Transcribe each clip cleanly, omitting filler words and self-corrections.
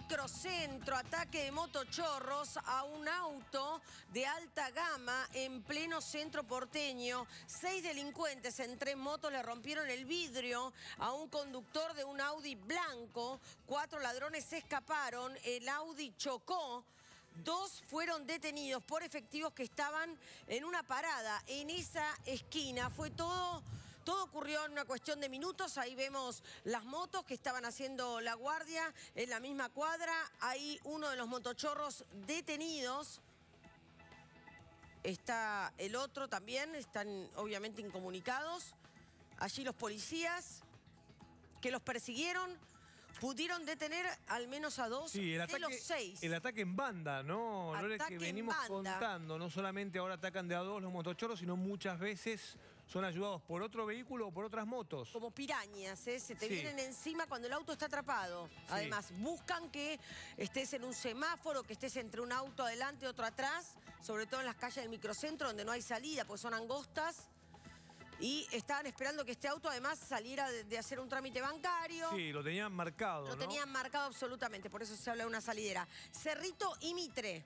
microcentro, ataque de motochorros a un auto de alta gama en pleno centro porteño. 6 delincuentes en 3 motos le rompieron el vidrio a un conductor de un Audi blanco. 4 ladrones se escaparon, el Audi chocó. 2 fueron detenidos por efectivos que estaban en una parada en esa esquina. Fue todo ocurrió en una cuestión de minutos. Ahí vemos las motos que estaban haciendo la guardia en la misma cuadra. Ahí uno de los motochorros detenidos. Está el otro también, están obviamente incomunicados. Allí los policías que los persiguieron pudieron detener al menos a 2 de los 6. El ataque en banda, ¿no? Lo que venimos contando. No solamente ahora atacan de a 2 los motochorros, sino muchas veces son ayudados por otro vehículo o por otras motos. Como pirañas, ¿eh? Se te vienen encima cuando el auto está atrapado. Además, buscan que estés en un semáforo, que estés entre un auto adelante y otro atrás, sobre todo en las calles del microcentro donde no hay salida, pues son angostas. Y estaban esperando que este auto además saliera de hacer un trámite bancario. Sí, lo tenían marcado, Lo tenían marcado absolutamente, por eso se habla de una salidera. Cerrito y Mitre.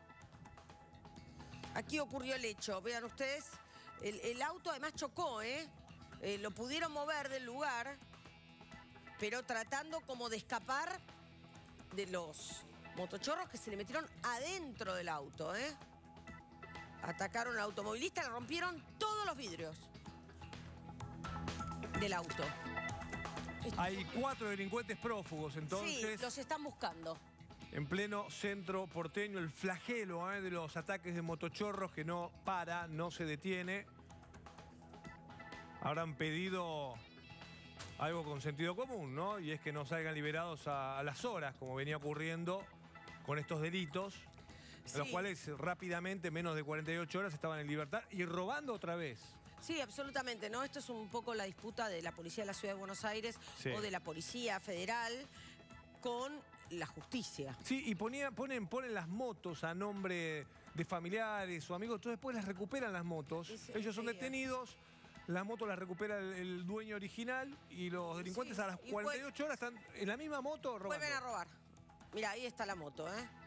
Aquí ocurrió el hecho, vean ustedes. El auto además chocó, lo pudieron mover del lugar, pero tratando como de escapar de los motochorros que se le metieron adentro del auto, Atacaron al automovilista, le rompieron todos los vidrios del auto. Hay 4 delincuentes prófugos, entonces. Sí, los están buscando. En pleno centro porteño, el flagelo de los ataques de motochorros que no para, no se detiene. Habrán pedido algo con sentido común, ¿no? Y es que no salgan liberados a las horas, como venía ocurriendo con estos delitos, los cuales rápidamente, menos de 48 horas, estaban en libertad y robando otra vez. Sí, absolutamente, ¿no? Esto es un poco la disputa de la Policía de la Ciudad de Buenos Aires o de la Policía Federal con la justicia. Sí, y ponen las motos a nombre de familiares o amigos, entonces después las recuperan las motos. Ellos son detenidos, las motos las recupera el dueño original y los delincuentes a las 48 horas están en la misma moto robando. Vuelven a robar. Mira, ahí está la moto,